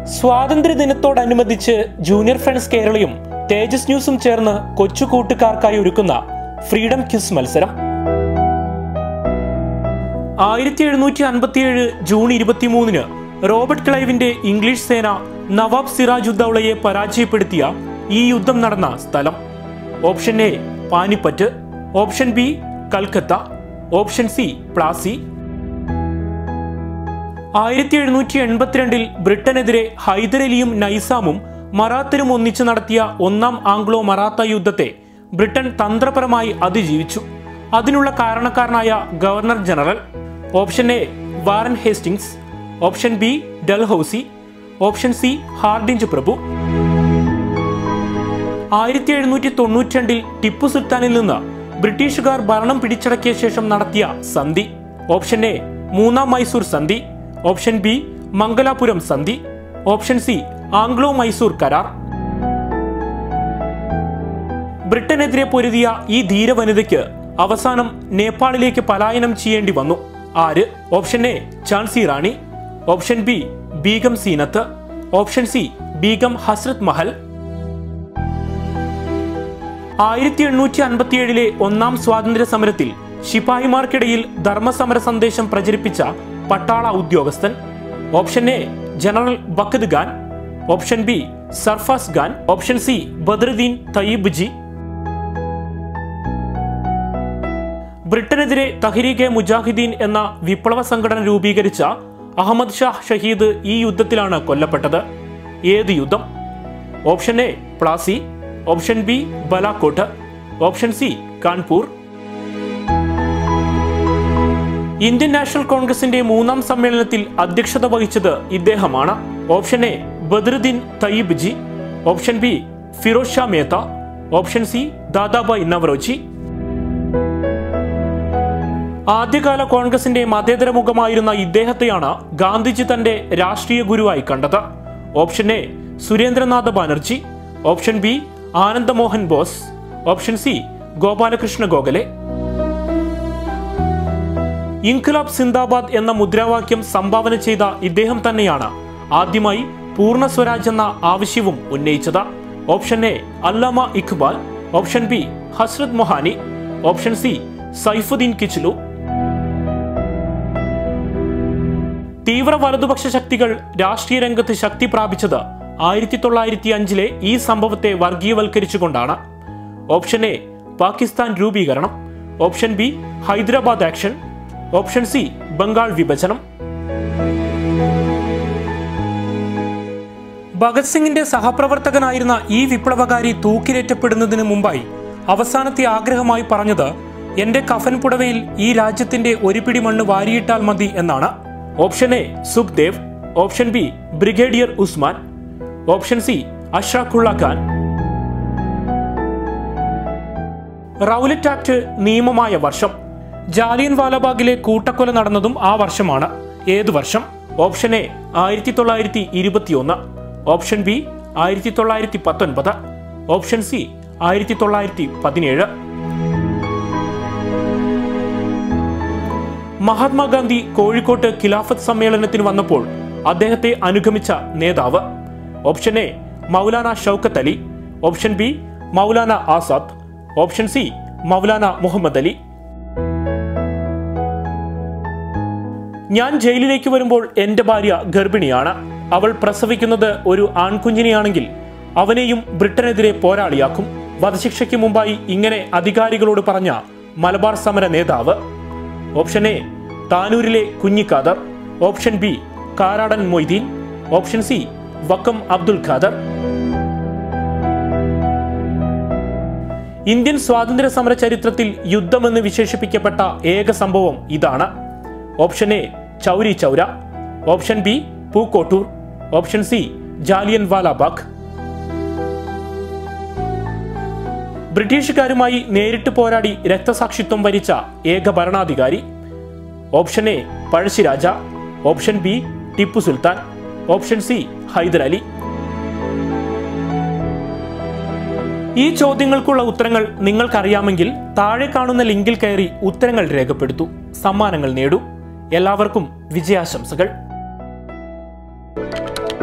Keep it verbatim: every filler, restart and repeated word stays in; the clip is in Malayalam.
സ്വാതന്ത്ര്യദിനത്തോടനുബന്ധിച്ച് ജൂനിയർ ഫ്രണ്ട്സ് കേരളയും തേജസ് ന്യൂസും ചേർന്ന് കൊച്ചു കൂട്ടുകാർക്കായി ഒരുക്കുന്ന ഫ്രീഡം ക്വിസ് മത്സരം. ആയിരത്തി എഴുന്നൂറ്റി അൻപത്തിയേഴ് ജൂൺ ഇരുപത്തിമൂന്നിന് റോബർട്ട് ക്ലൈവിന്റെ ഇംഗ്ലീഷ് സേന നവാബ് സിറാജുദ്ദൌളയെ പരാജയപ്പെടുത്തിയ ഈ യുദ്ധം നടന്ന സ്ഥലം. Option A Panipat, option B Calcutta, option C Plassey. ആയിരത്തി എഴുന്നൂറ്റി എൺപത്തിരണ്ടിൽ ബ്രിട്ടനെതിരെ ഹൈദരലിയും നൈസാമും മറാത്തരും ഒന്നിച്ച് നടത്തിയ ഒന്നാം ആംഗ്ലോ മറാത്ത യുദ്ധത്തെ ബ്രിട്ടൻ തന്ത്രപരമായി അതിജീവിച്ചു. അതിനുള്ള കാരണക്കാരനായ governor general. Option A Warren Hastings, option B Dalhousie, option C Hardinge പ്രഭു. ആയിരത്തി എഴുന്നൂറ്റി തൊണ്ണൂറ്റി രണ്ടിൽ ടിപ്പു സുൽത്താനിൽ നിന്ന് ബ്രിട്ടീഷുകാർ ഭരണം പിടിച്ചടക്കിയ ശേഷം നടത്തിയ സന്ധി. ഓപ്ഷൻ എ മൂന്നാം മൈസൂർ സന്ധി, ഓപ്ഷൻ ബി മംഗലാപുരം സന്ധി, ഓപ്ഷൻ സി ആംഗ്ലോ മൈസൂർ കരാർ. ബ്രിട്ടനെതിരെ പൊരുതിയ ഈ ധീരവനിതയ്ക്ക് അവസാനം നേപ്പാളിലേക്ക് പലായനം ചെയ്യേണ്ടി വന്നു. ആര്? Option A Jhansi Rani, option B Begum Zeenat, option C Begum Hazrat Mahal. ആയിരത്തി എണ്ണൂറ്റി അൻപത്തിയേഴിലെ ഒന്നാം സ്വാതന്ത്ര്യ സമരത്തിൽ ശിപായിമാർക്കിടയിൽ ധർമ്മസമര സന്ദേശം പ്രചരിപ്പിച്ച പട്ടാള ഉദ്യോഗസ്ഥൻ. Option A general Bakht Khan, option B Sarfaz Khan, option C Badruddin Tyabji. ബ്രിട്ടനെതിരെ തഹ്രീകെ മുജാഹിദീൻ എന്ന വിപ്ലവ സംഘടന രൂപീകരിച്ച അഹമ്മദ് ഷാ ഷഹീദ് ഈ യുദ്ധത്തിലാണ് കൊല്ലപ്പെട്ടത്. ഏത് യുദ്ധം? Option A Plassey, option B Balakot, option C Kanpur. Indian National കോൺഗ്രസിന്റെ മൂന്നാം സമ്മേളനത്തിൽ അധ്യക്ഷത വഹിച്ചത് ഇദ്ദേഹമാണ്. Option A Badruddin Tyabji, option B Firoz Shah Mehta, option C Dadabhai Naoroji. ആദ്യകാല കോൺഗ്രസിന്റെ മതേതര മുഖമായിരുന്ന ഇദ്ദേഹത്തെയാണ് ഗാന്ധിജി തന്റെ രാഷ്ട്രീയ ഗുരുവായി കണ്ടത്. Option A Surendranath Banerjee, option B Anandamohan Bose, option C Gopal Krishna Gokhale. ഇൻഖിലാബ് സിന്ദാബാദ് എന്ന മുദ്രാവാക്യം സംഭാവന ചെയ്ത ഇദ്ദേഹം തന്നെയാണ് ആദ്യമായി പൂർണ്ണ സ്വരാജ് എന്ന ആവശ്യവും ഉന്നയിച്ചത്. Option A Allama Iqbal, option B Hasrat Mohani, option C Saifuddin Kitchlew. തീവ്ര വലതുപക്ഷ ശക്തികൾ രാഷ്ട്രീയ രംഗത്ത് ശക്തി പ്രാപിച്ചത് ആയിരത്തി തൊള്ളായിരത്തി അഞ്ചിലെ ഈ സംഭവത്തെ വർഗീയവൽക്കരിച്ചുകൊണ്ടാണ്. ഓപ്ഷൻ എ പാകിസ്ഥാൻ രൂപീകരണം, option B Hyderabad action, option C Bengal വിഭജനം. ഭഗത് സിംഗിന്റെ സഹപ്രവർത്തകനായിരുന്ന ഈ വിപ്ലവകാരി തൂക്കിലേറ്റപ്പെടുന്നതിന് മുമ്പായി അവസാനത്തെ ആഗ്രഹമായി പറഞ്ഞത് എന്റെ കഫൻ പുടവയിൽ ഈ രാജ്യത്തിന്റെ ഒരു പിടി മണ്ണ് വാരിയിട്ടാൽ മതി എന്നാണ്. Option A Sukhdev, option B brigadier Usman, option C Ashfaqulla Khan. Rowlatt Act നിയമമായ വർഷം. ജാലിയൻ വാലാബാഗിലെ കൂട്ടക്കൊല നടന്നതും ആ വർഷമാണ്. ഏത് വർഷം? ഓപ്ഷൻ എ ആയിരത്തി തൊള്ളായിരത്തി ഇരുപത്തിയൊന്ന്, ഓപ്ഷൻ ബി ആയിരത്തി തൊള്ളായിരത്തി പത്തൊൻപത്, ഓപ്ഷൻ സി ആയിരത്തി തൊള്ളായിരത്തി പതിനേഴ്. മഹാത്മാഗാന്ധി കോഴിക്കോട്ട് ഖിലാഫത്ത് സമ്മേളനത്തിന് വന്നപ്പോൾ അദ്ദേഹത്തെ അനുഗമിച്ച നേതാവ്. Option A Maulana Shaukat Ali, option B Maulana Azad, option C Maulana Muhammad Ali. ഞാൻ ജയിലിലേക്ക് വരുമ്പോൾ എന്റെ ഭാര്യ ഗർഭിണിയാണ്. അവൾ പ്രസവിക്കുന്നത് ഒരു ആൺകുഞ്ഞിനെയാണെങ്കിൽ അവനെയും ബ്രിട്ടനെതിരെ പോരാളിയാക്കും. വധശിക്ഷയ്ക്ക് മുമ്പായി ഇങ്ങനെ അധികാരികളോട് പറഞ്ഞ മലബാർ സമര നേതാവ്. ഓപ്ഷൻ എ താനൂരിലെ Kunhikader, option B Karadan Moideen, option C Vakkom Abdul Khader. Indian സ്വാതന്ത്ര്യ സമര ചരിത്രത്തിൽ യുദ്ധമെന്ന് വിശേഷിപ്പിക്കപ്പെട്ട ഏക സംഭവം ഇതാണ്. Option A Chauri Chaura, option B Pookkottur, option C Jallianwala Bagh. ബ്രിട്ടീഷുകാരുമായി നേരിട്ട് പോരാടി രക്തസാക്ഷിത്വം വരിച്ച ഏക ഭരണാധികാരി. Option A Pazhassi Raja, option B Tipu Sultan, option C Hyder Ali. ഈ ചോദ്യങ്ങൾക്കുള്ള ഉത്തരങ്ങൾ നിങ്ങൾക്കറിയാമെങ്കിൽ താഴെ കാണുന്ന ലിങ്കിൽ കയറി ഉത്തരങ്ങൾ രേഖപ്പെടുത്തൂ. സമ്മാനങ്ങൾ നേടൂ. എല്ലാവർക്കും വിജയാശംസകൾ.